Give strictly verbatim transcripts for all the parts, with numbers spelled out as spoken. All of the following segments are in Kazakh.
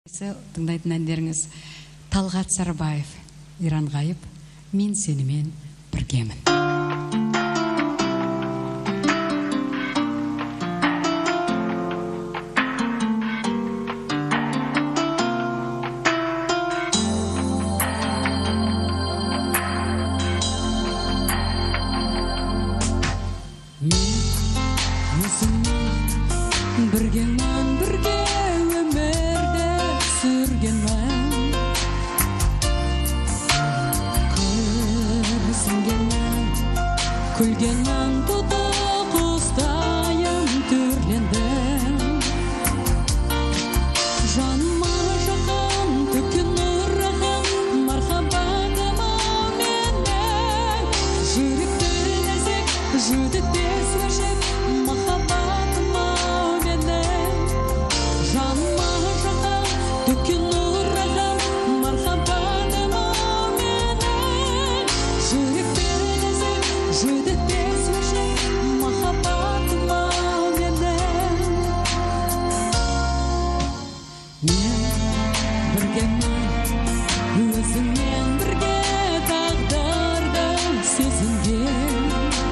Тыңдайтын әндеріңіз Талғат Сарбаев, Иран Ғайып, мен сенімен біргемін. Біргемін, бірге өмірді сүргенмін, күрсінгенмін, күлгенмін, бұта құстайын түрлендім. Жаныма жақын төккен нұрағын, мархабатым-ау менің, жүректі нәзік жүдіктер сөршіп, махаббатым-ау менің. Жаныма жақын төккен нұрағын, мархабатым-ау менің, жүректі нәзік жүдіктер сөршіп, махаббатым-ау менің. Мен біргемін, өзіңмен бірге тағдырды сезінген.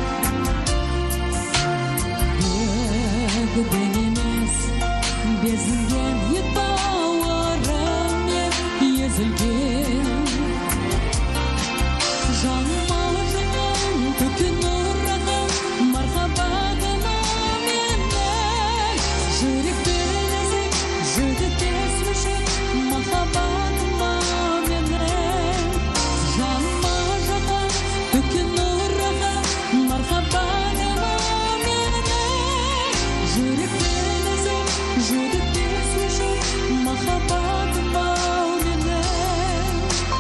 Бүгін емес, безінген ет бауырымен езілген. Жаныма жақын төккен нұрағын, мархабатым-ау менің, жүректі нәзік жүдіктер сөршіп, махаббатым-ау менің. Жаныма жақын төккен нұрағын, мархабатым-ау менің, жүректі нәзік жүдіктер сөршіп, махаббатым-ау менің.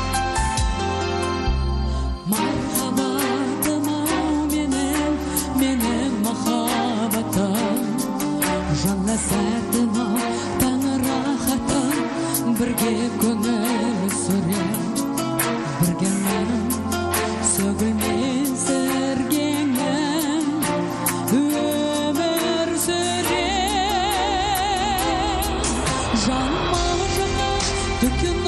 Мархабатым-ау менің, менің махаббатым, жан ләззатым-ау, тәні рахатым, бірге көңіл сүрем. Біргемін, сөгілмес іргеңнен, өмір сүрем. Жаныма жақын төккен